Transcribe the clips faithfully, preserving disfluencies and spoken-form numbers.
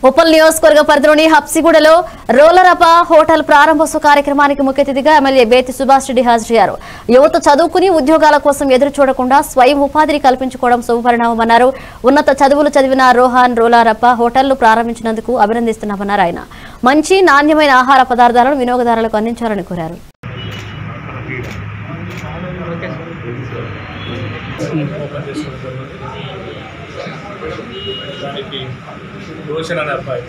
ఉప్పల్ నియోజకవర్గ పరిధిలోని హబ్సిగూడలో రోలరప హోటల్ ప్రారంభోత్సవ కార్యక్రమానికి ముఖ్య అతిథిగా ఎమ్మెల్యే బేతి సుభాష్ రెడ్డి హాజరయ్యారు. యువత చదువుకుని ఉద్యోగాల కోసం ఎదురు చూడకుండా స్వయం ఉపాధిని కల్పించుకోవడం శుభపరిణామమన్నారు. ఉన్నత చదువులు చదివిన రోహన్ రోలరప హోటల్ను ప్రారంభించినందుకు అభినందిస్తున్నామన్నారు. ఆయన మంచి నాణ్యమైన ఆహార పదార్థాలను వినియోగదారులకు అందించాలని కోరారు. దానికి రోషన్ అనే అబ్బాయి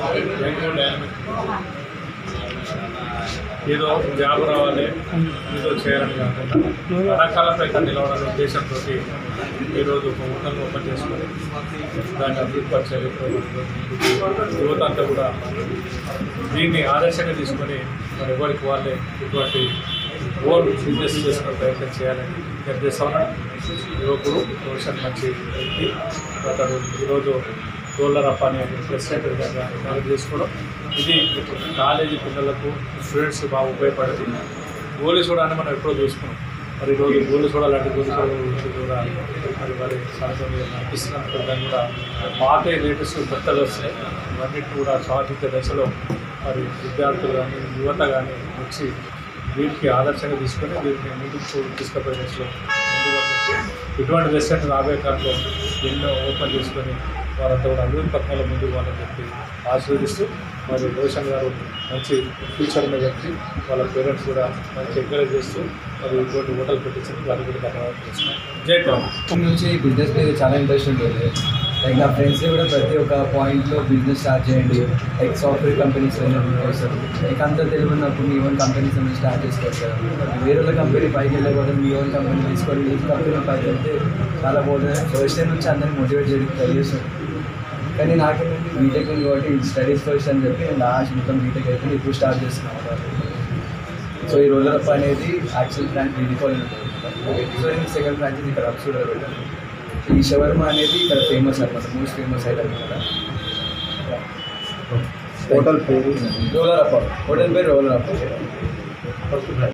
ఏదో జాబ్ రావాలి, ఏదో చేయాలని కాకుండా రకాలపై నిలవడాల ఉద్దేశంతో ఈరోజు ఒక హోటల్ని ఓపెన్ చేసుకొని దాన్ని అభివృద్ధి యువత అంతా కూడా దీన్ని ఆదర్శంగా తీసుకొని మరి ఎవరికి వాళ్ళే ఇటువంటి ఓన్ బిజినెస్ చేసుకునే ప్రయత్నం చేయాలని నిర్దేశం. యువకుడు రోషన్ మంచి వ్యక్తి, అతడు ఈరోజు రోలరప్ప అనే ప్రెసిడెంట్గా చేసుకోవడం ఇది కాలేజీ పిల్లలకు స్టూడెంట్స్ బాగా ఉపయోగపడుతుంది. గోలి చూడాలని మనం ఎప్పుడో చూసుకున్నాం. మరి ఈరోజు గోలి చూడాలంటే గోలి చూడాలి కూడా మరి వారి సాయంత్రం అనిపిస్తున్నట్టు దాన్ని కూడా పాత లేటెస్ట్ కొత్తగా వస్తున్నాయి. ఇవన్నిటి కూడా స్వాతంత్ర దశలో మరి విద్యార్థులు కానీ యువత కానీ వచ్చి వీటికి ఆదర్శంగా తీసుకొని వీటిని ముందుకు తీసుకుపోయే దశలో ముందు వాళ్ళకి ఇటువంటి రెస్టారెంట్ రాబోయే కాలంలో ఎన్నో ఓపెన్ చేసుకొని వారంతా కూడా అభివృద్ధి పథకంలో ముందుకు వాళ్ళని చెప్పి ఆశీర్వదిస్తూ మరి రోషన్ గారు మంచి ఫ్యూచర్ ఉన్న వ్యక్తి, వాళ్ళ పేరెంట్స్ కూడా మంచి ఎంకరేజ్ చేస్తూ మరి ఇటువంటి హోటల్ పెట్టించండి వారికి కూడా ధన్యవాదాలు చేస్తున్నాం. జై టౌన్ నుంచి బిజినెస్ మీద చాలా ఇంట్రెస్ట్ ఉంటుంది. లైక్ నా ఫ్రెండ్స్ కూడా ప్రతి ఒక్క పాయింట్లో బిజినెస్ స్టార్ట్ చేయండి, లైక్ సాఫ్ట్వేర్ కంపెనీస్ వస్తారు. లైక్ అంతా తెలివి ఉన్నప్పుడు మీ ఓన్ కంపెనీస్ అనేది స్టార్ట్ చేసుకోవచ్చు కదా. వేరే కంపెనీ పైకి వెళ్ళకపోతే మీ ఓన్ కంపెనీ తీసుకొని మీ కంపెనీ పైకి వెళ్తే చాలా బాగుంటుంది. ఫస్ట్ టైం నుంచి అందరినీ మోటివేట్ చేయడానికి ట్రై చేస్తాను. కానీ నాకేంటంటే బీటెక్ ఉంది కాబట్టి స్టడీస్ ఫస్ట్ అని చెప్పి నేను లాస్ట్ మొత్తం బీటెక్ అయితే ఇప్పుడు స్టార్ట్ చేస్తున్నాను. సో ఈ రోలరప్ప అనేది యాక్చువల్ బ్రాంచ్ బీడికాల్ ఉంటుంది. సో నేను సెకండ్ బ్రాంచ్ ఇక్కడ హబ్సిగూడలో పెట్టాను. ఈ షవర్మా అనేది ఇక్కడ ఫేమస్ అనమాట, మోస్ట్ ఫేమస్ ఐటమ్ కదా. హోటల్ పేరు రోలరప్ప, హోటల్ పేరు రోలరప్ప.